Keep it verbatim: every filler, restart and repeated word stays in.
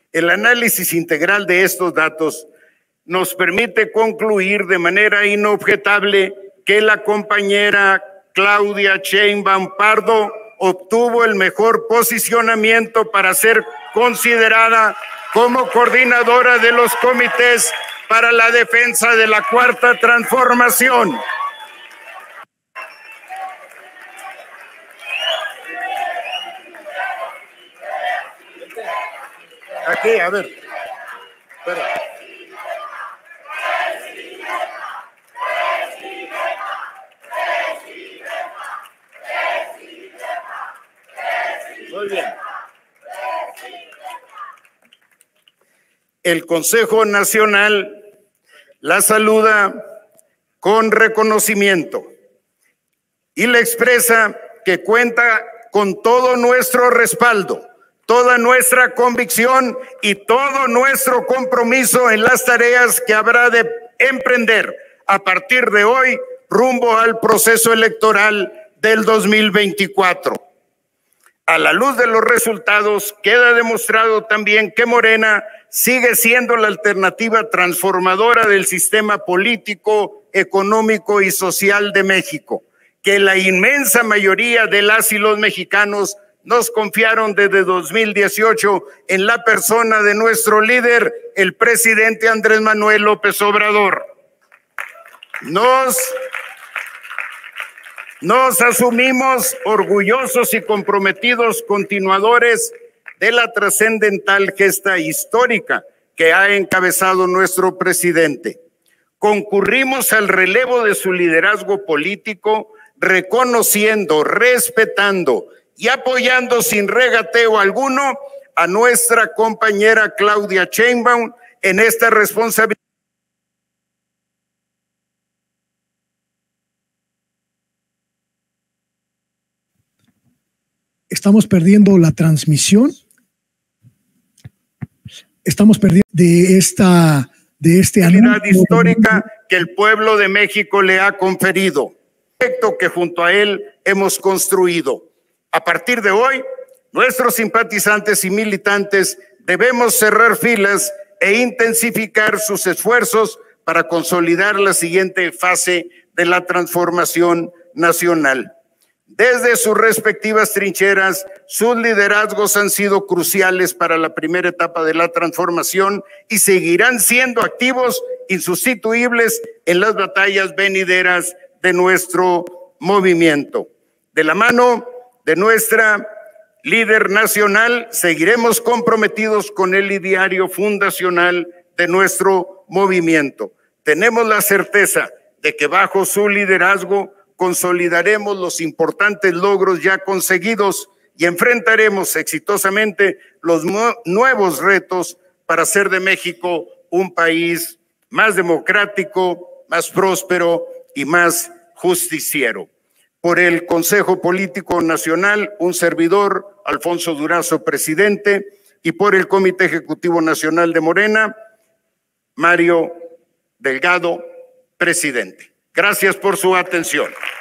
El análisis integral de estos datos nos permite concluir de manera inobjetable que la compañera Claudia Sheinbaum Pardo obtuvo el mejor posicionamiento para ser considerada como coordinadora de los comités para la defensa de la Cuarta Transformación. Aquí, a ver. Espera. Muy bien. El Consejo Nacional la saluda con reconocimiento y le expresa que cuenta con todo nuestro respaldo, toda nuestra convicción y todo nuestro compromiso en las tareas que habrá de emprender a partir de hoy rumbo al proceso electoral del dos mil veinticuatro. A la luz de los resultados, queda demostrado también que Morena sigue siendo la alternativa transformadora del sistema político, económico y social de México, que la inmensa mayoría de las y los mexicanos nos confiaron desde dos mil dieciocho en la persona de nuestro líder, el presidente Andrés Manuel López Obrador. Nos, nos asumimos orgullosos y comprometidos continuadores de la trascendental gesta histórica que ha encabezado nuestro presidente. Concurrimos al relevo de su liderazgo político, reconociendo, respetando y apoyando sin regateo alguno a nuestra compañera Claudia Sheinbaum en esta responsabilidad. Estamos perdiendo la transmisión. Estamos perdiendo de esta de este anuncio histórica que el pueblo de México le ha conferido, proyecto que junto a él hemos construido. A partir de hoy, nuestros simpatizantes y militantes debemos cerrar filas e intensificar sus esfuerzos para consolidar la siguiente fase de la transformación nacional. Desde sus respectivas trincheras, sus liderazgos han sido cruciales para la primera etapa de la transformación y seguirán siendo activos, insustituibles en las batallas venideras de nuestro movimiento. De la mano de nuestra líder nacional, seguiremos comprometidos con el ideario fundacional de nuestro movimiento. Tenemos la certeza de que bajo su liderazgo consolidaremos los importantes logros ya conseguidos y enfrentaremos exitosamente los nuevos retos para hacer de México un país más democrático, más próspero y más justiciero. Por el Consejo Político Nacional, un servidor, Alfonso Durazo, presidente, y por el Comité Ejecutivo Nacional de Morena, Mario Delgado, presidente. Gracias por su atención.